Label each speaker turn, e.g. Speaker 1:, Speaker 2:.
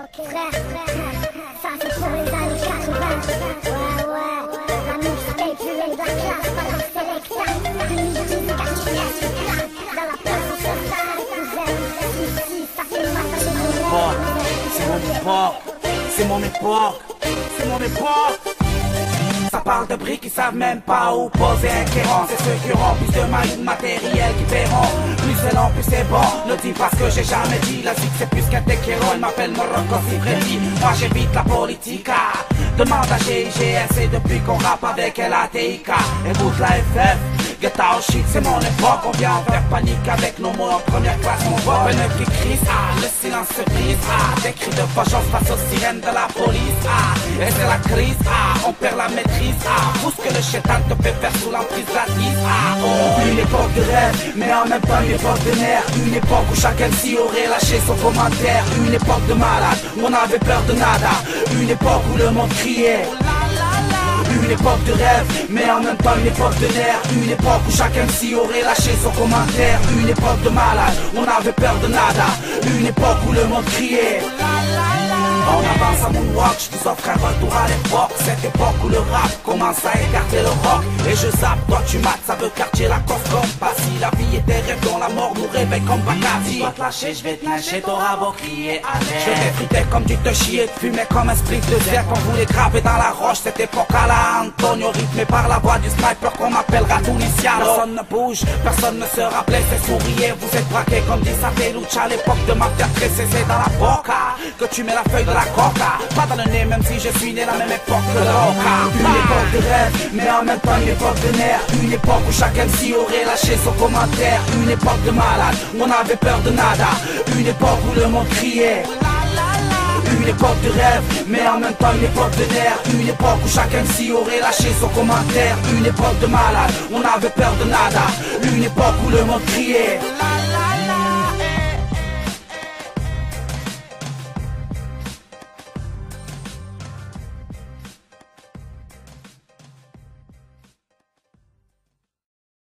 Speaker 1: Frère, ça c'est pour les années 80. Ouais, la mixtape du lait de la classe, pas dans Selecta. 2010, quartier S, dans la place on se salle, cousin. Ici, ça fait le matin de
Speaker 2: C'est mon époque, c'est mon époque. Ça parle de briques qui savent même pas où poser un kéron. C'est ceux qui auront plus de mailles matériel qui paieront. Plus c'est long, plus c'est bon. Ne dis pas ce que j'ai jamais dit. La zik c'est plus qu'un tequero. Il m'appelle Morocco Sivredi. Moi j'évite la politique. Demande à GIGN, c'est depuis qu'on rappe avec LATIK. Écoute la FF. Get out shit, c'est mon époque. On vient en faire panique avec nos mots en première classe. Mon voix, un œuf qui crise, le silence se brise, des cris de vengeance face aux sirènes de la police, et c'est la crise, on perd la maîtrise, tout ce que le chétan te fait faire sous l'emprise de la tise, une époque de rêve, mais en même temps une époque de nerfs. Une époque où chacun s'y aurait lâché son commentaire. Une époque de malade, où on avait peur de nada. Une époque où le monde criait. Une époque de rêve, mais en même temps une époque de nerfs. Une époque où chacun s'y aurait lâché son commentaire. Une époque de malade, on avait peur de nada. Une époque où le monde criait. On avance à Moonwalk, je vous offre un retour à l'époque. Cette époque où le rap commence à écarter le rock. Et je zappe, toi tu mates, ça veut quartier la coffre comme pas si. La vie est des rêves dont la mort nous réveille comme Bacardi. Je vais te lâcher, je vais te lâcher, t'auras beau crier à l'air. Je t'effritais comme tu te chiais, fumais comme un split de zerre. Qu'on voulait graver dans la roche, cette époque à la Antonio, rythmé par la voix du sniper qu'on appellera Tunisiano. Personne ne bouge, personne ne se rappelait, c'est sourier. Vous êtes braqués comme dit Satellucci à l'époque de ma terre tressée, c'est dans la boca que tu mets la feuille de la coca. Pas dans le nez même si je suis né la même époque que l'Oka. Une époque de rêve, mais en même temps une époque de nerfs. Une époque où chacun s'y aurait lâché son commentaire. Une époque de malade, on avait peur de nada. Une époque où le monde criait. Une époque de rêve, mais en même temps une époque de nerfs. Une époque où chacun s'y aurait lâché son commentaire. Une époque de malade, on avait peur de nada. Une époque où le monde criait.